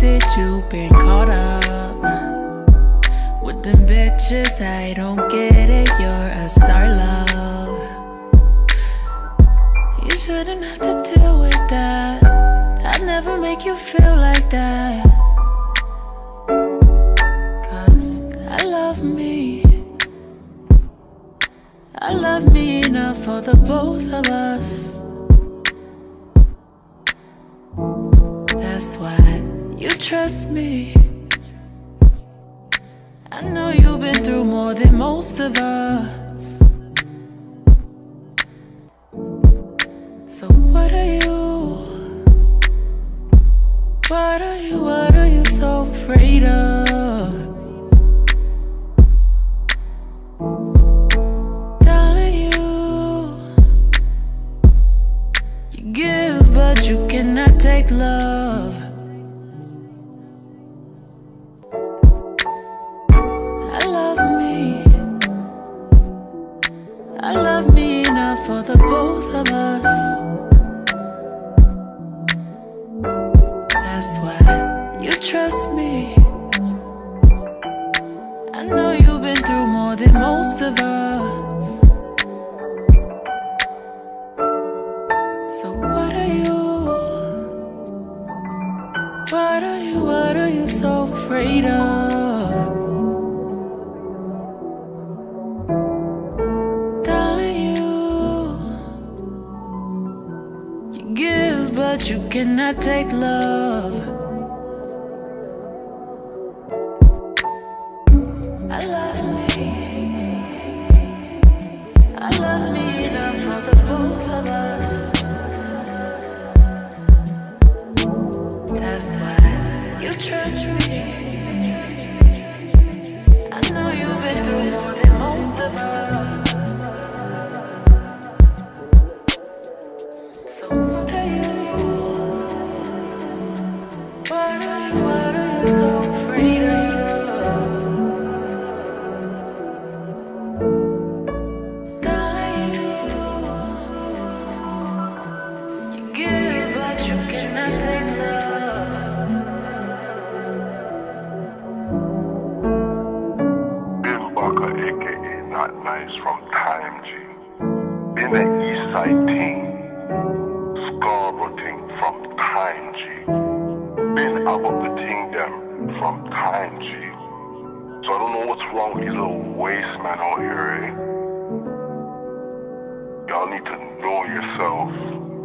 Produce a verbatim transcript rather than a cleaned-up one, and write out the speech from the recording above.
addicted, you been caught up with them bitches. I don't get it, you're a star, love. You shouldn't have to deal with that. I'd never make you feel like that. Cause I love me. I love me enough for the both of us. That's why you trust me. I know you've been through more than most of us. So what are you? What are you, what are you so afraid of? Darling, you You give but you cannot take love. I love me. I love me enough for the both of us. That's why you trust me. I know you've been through more than most of us. So what are you? What are you, what are you so afraid of? Darling, you You give but you cannot take love. I love me. I love me enough for the both of us. That's why you trust me. I know you've been through more than most of us. So what are you? What are you, what are you so afraid of? Darling, you You give but you cannot take love. Bill Barker, aka Not Nice from Time G. Been an Eastside team, Scarborough team from Time G. Been about the team them from Time G. So I don't know what's wrong with these little waste men out here, eh? Y'all need to know yourself.